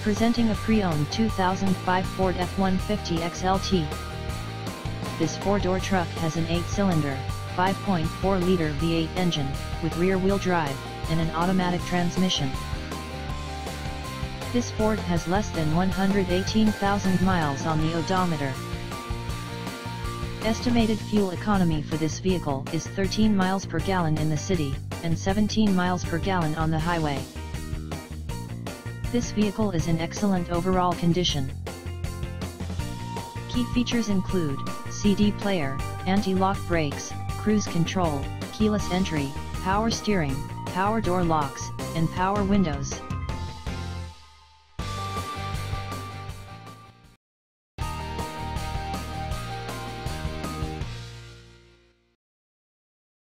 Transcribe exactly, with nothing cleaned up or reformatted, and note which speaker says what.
Speaker 1: Presenting a pre-owned two thousand five Ford F one fifty X L T. This four-door truck has an eight-cylinder, five point four liter V eight engine, with rear-wheel drive, and an automatic transmission. This Ford has less than one hundred eighteen thousand miles on the odometer. Estimated fuel economy for this vehicle is thirteen miles per gallon in the city, and seventeen miles per gallon on the highway. This vehicle is in excellent overall condition. Key features include C D player, anti-lock brakes, cruise control, keyless entry, power steering, power door locks, and power windows.